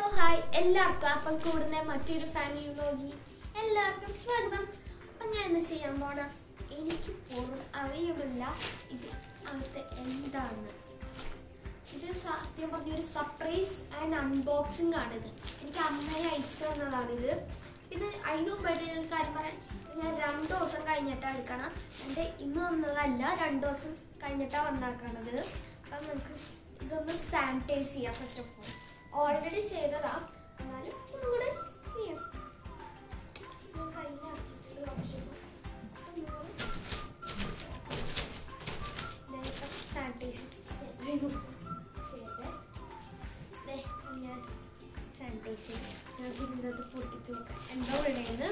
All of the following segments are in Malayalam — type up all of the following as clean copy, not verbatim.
hi, എല്ലാവർക്കും അപ്പം കൂടുന്ന മറ്റൊരു ഫാമിലി വ്ലോഗി എല്ലാവർക്കും സ്വാഗതം. അപ്പം ഞാൻ ഇന്ന് ചെയ്യാൻ പോണ എനിക്ക് പോലും അറിയുന്നില്ല ഇത് അകത്ത് എന്താണ്. ഇത് സത്യം പറഞ്ഞൊരു സർപ്രൈസ് ആൻഡ് അൺബോക്സിംഗ് ആണിത്. എനിക്ക് അമ്മയെ അയച്ചു തന്നതാണിത്. പിന്നെ അതിന് മുമ്പായിട്ട് കാര്യം പറയാൻ, ഞാൻ 2 ദിവസം കഴിഞ്ഞിട്ടാണ് എടുക്കണം. എൻ്റെ ഇന്ന് വന്നതല്ല, 2 ദിവസം കഴിഞ്ഞിട്ടാണ് വന്നാക്കണത്. അപ്പം നമുക്ക് ഇതൊന്ന് സാനിറ്റൈസ് ചെയ്യാം. ഫസ്റ്റ് ഓഫ് ഓൾ ഓൾറെഡി ചെയ്തതാ, എന്നാലും ഒന്നുകൂടെ ചെയ്യാം. ഞാൻ കഴിഞ്ഞ ഓപ്ഷൻ സാനിറ്റൈസ് ചെയ്തേ. ഞാൻ സാനിറ്റൈസ് ചെയ്യാം. ഞാൻ ഇതിനകത്ത് പൊട്ടിച്ചു നോക്കാം എന്താ ഉള്ളതെന്ന്.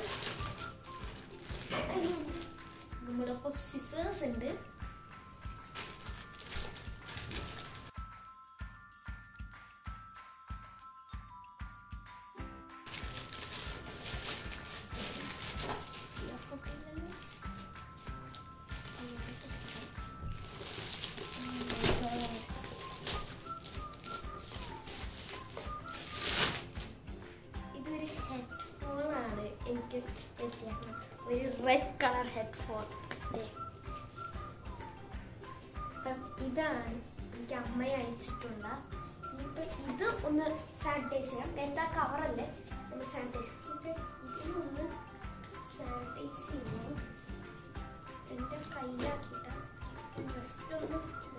നമ്മുടെ ഒപ്പം സിസേഴ്സ് ഉണ്ട്. ഇതൊരു ഹെഡ്ഫോൺ ആണ് എനിക്ക് എത്തിയാക്കുന്നത്. ഒരു റെഡ് കളർ ഹെഡ്ഫോൺ. അപ്പം ഇതാണ് എനിക്ക് അമ്മയെ അയച്ചിട്ടുള്ള. ഇനിയിപ്പോൾ ഇത് ഒന്ന് സാനിറ്റൈസ് ചെയ്യാം. എന്താ കവറല്ലേ, ഒന്ന് സാനിറ്റൈസ് ഇതിനൊന്ന് സാനിറ്റൈസ് ചെയ്യാം. എൻ്റെ കയ്യിലാക്കിയിട്ട് ജസ്റ്റ് ഒന്ന്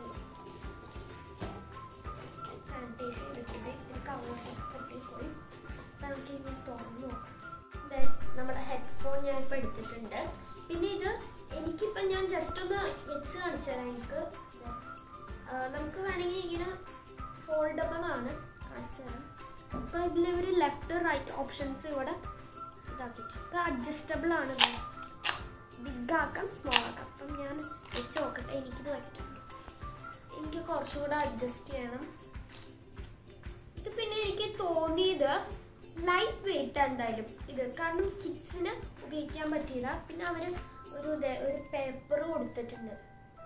സാനിറ്റൈസ് ചെയ്തിട്ടുണ്ട്. ഇത് കവേഴ്സ് പൊട്ടിപ്പോയി. നമുക്ക് ഇനി തുറന്നു നോക്കാം. നമ്മുടെ ഹെഡ്ഫോൺ ഞാൻ ഇപ്പോൾ എടുത്തിട്ടുണ്ട്. പിന്നെ ഇത് എനിക്കിപ്പോൾ ഞാൻ ജസ്റ്റ് ഒന്ന് വെച്ച് കാണിച്ചു തരാം. നമുക്ക് വേണമെങ്കിൽ ഇങ്ങനെ ഫോൾഡബിൾ ആണ്, കാണിച്ചു തരാം. അപ്പോൾ ഇതിൽ ഒരു ലെഫ്റ്റ് റൈറ്റ് ഓപ്ഷൻസ് ഇവിടെ ഇതാക്കിയിട്ട് ഇപ്പോൾ അഡ്ജസ്റ്റബിൾ ആണ്. ബിഗ് ആക്കാം, സ്മോൾ ആക്കാം. അപ്പം ഞാൻ വെച്ച് നോക്കട്ടെ. എനിക്കിത് പറ്റുള്ളൂ. എനിക്ക് കുറച്ചുകൂടെ അഡ്ജസ്റ്റ് ചെയ്യണം. ഇത് പിന്നെ എനിക്ക് തോന്നിയത് ലൈറ്റ് വെയിറ്റ് എന്തായാലും ഇത്, കാരണം കിഡ്സിന് ഉപയോഗിക്കാൻ പറ്റിയതാ. പിന്നെ അവർ ഒരു പേപ്പർ കൊടുത്തിട്ടുണ്ട്.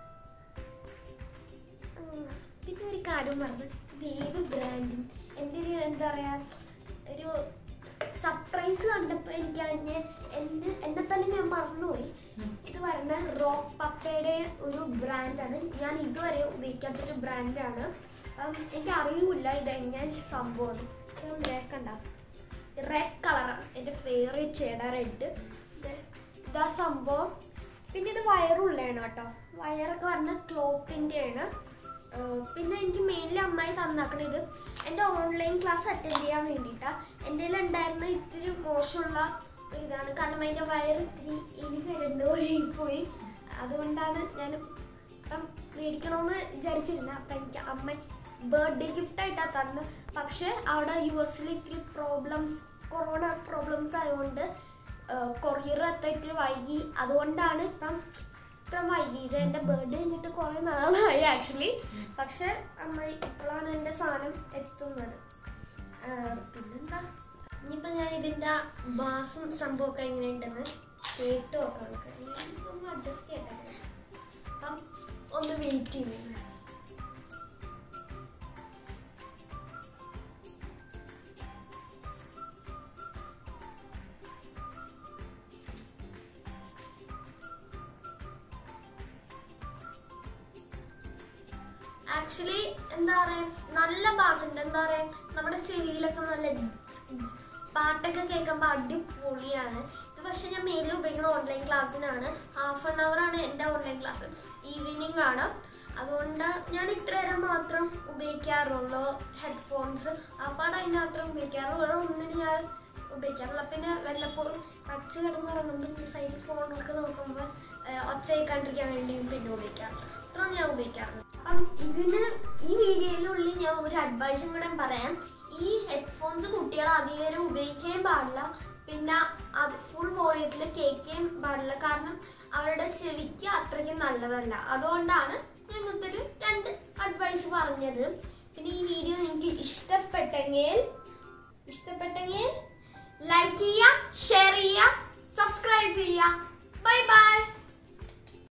പിന്നെ ഒരു കാര്യം പറഞ്ഞു, ഇത് ഏത് ബ്രാൻഡും എൻ്റെ ഒരു എന്താ പറയുക, ഒരു സർപ്രൈസ് കണ്ടപ്പോൾ എനിക്ക് എന്നെ തന്നെ ഞാൻ മറന്നുപോയി. ഇത് പറയുന്ന റോക്ക് പപ്പയുടെ ഒരു ബ്രാൻഡാണ്. ഞാൻ ഇതുവരെ ഉപയോഗിക്കാത്തൊരു ബ്രാൻഡാണ്. എനിക്ക് അറിയില്ല ഇത് എങ്ങനെ സംഭവം. കണ്ട റെഡ് കളറാണ് എൻ്റെ ഫേവറേറ്റ് ഷെയ്ഡാണ് റെഡ്. ഇതാ സംഭവം. പിന്നെ ഇത് വയറുള്ളതാണ് കേട്ടോ. വയറൊക്കെ പറഞ്ഞ ക്ലോത്തിൻ്റെയാണ്. പിന്നെ എനിക്ക് മെയിൻലി അമ്മായി തന്നാക്കണം ഇത് എൻ്റെ ഓൺലൈൻ ക്ലാസ് അറ്റൻഡ് ചെയ്യാൻ വേണ്ടിയിട്ടാണ്. എൻ്റെ ഉണ്ടായിരുന്ന ഇത്തിരി മോശമുള്ള ഇതാണ്, കാരണം അതിൻ്റെ വയർ ഇത്തിരി പോയി. അതുകൊണ്ടാണ് ഞാൻ ഇപ്പം മേടിക്കണമെന്ന് വിചാരിച്ചിരുന്നത്. അപ്പം എനിക്ക് അമ്മ ബർത്ത്ഡേ ഗിഫ്റ്റായിട്ടാണ് തന്നത്. പക്ഷേ അവിടെ US ഇത്തിരി കൊറോണ പ്രോബ്ലംസ് ആയതുകൊണ്ട് കൊറിയർ എത്താൻ ഇത്തിരി വൈകി. അതുകൊണ്ടാണ് ഇപ്പം ഇത്ര വൈകിയത്. എൻ്റെ ബർത്ത്ഡേ കഴിഞ്ഞിട്ട് കുറേ നാളായി ആക്ച്വലി. പക്ഷെ അമ്മ ഇപ്പോഴാണ് എൻ്റെ സാധനം എത്തുന്നത്. പിന്നെന്താ, ഇനിയിപ്പോൾ ഞാൻ ഇതിൻ്റെ ബാസും സംഭവമൊക്കെ എങ്ങനെയുണ്ടെന്ന് കേട്ട് നോക്കാം. ഒന്ന് അഡ്ജസ്റ്റ് ചെയ്യട്ടെ. അപ്പം ഒന്ന് വെയിറ്റ് ചെയ്യുന്നു. ആക്ച്വലി എന്താ പറയാ, നല്ല ബാസ് ഉണ്ട്. എന്താ പറയാ, നമ്മുടെ ചെവിയിലൊക്കെ നല്ല പാട്ടൊക്കെ കേൾക്കുമ്പോൾ അടിപൊളിയാണ് ഇത്. പക്ഷെ ഞാൻ മെയിൻലി ഉപയോഗിക്കുന്ന ഓൺലൈൻ ക്ലാസ്സിനാണ്. ½ an hour ആണ് എൻ്റെ ഓൺലൈൻ ക്ലാസ്. ഈവനിങ് ആണ്. അതുകൊണ്ട് ഞാൻ ഇത്ര നേരം മാത്രം ഉപയോഗിക്കാറുള്ളൂ ഹെഡ്ഫോൺസ്. അപ്പോൾ അതിന് മാത്രം ഉപയോഗിക്കാറുള്ളൂ. ഒന്നിന് ഞാൻ ഉപയോഗിക്കാറില്ല. പിന്നെ വല്ലപ്പോഴും അച്ഛ കിടന്നുറങ്ങുമ്പോൾ സൈഡിൽ ഫോണൊക്കെ നോക്കുമ്പോൾ ഒച്ച കേൾക്കാണ്ടിരിക്കാൻ വേണ്ടിയും പിന്നെ ഉപയോഗിക്കാറുള്ളൂ. ഇത്ര ഞാൻ ഉപയോഗിക്കാറുണ്ട്. അപ്പം ഈ വീഡിയോയിലുള്ളിൽ ഞാൻ ഒരു അഡ്വൈസും കൂടെ പറയാം. ഈ ഹെഡ്ഫോൺസ് കുട്ടികൾ അധികം ഉപയോഗിക്കാൻ പാടില്ല. പിന്നെ അത് ഫുൾ വോളിയത്തിൽ കേൾക്കാൻ പാടില്ല, കാരണം അവരുടെ ചെവിക്ക് അത്രയ്ക്കും നല്ലതല്ല. അതുകൊണ്ടാണ് ഞാൻ ഇങ്ങനത്തെ ഒരു 2 അഡ്വൈസ് പറഞ്ഞത്. പിന്നെ ഈ വീഡിയോ നിങ്ങൾക്ക് ഇഷ്ടപ്പെട്ടെങ്കിൽ ലൈക്ക് ചെയ്യുക, ഷെയർ ചെയ്യുക, സബ്സ്ക്രൈബ് ചെയ്യുക. Bye by.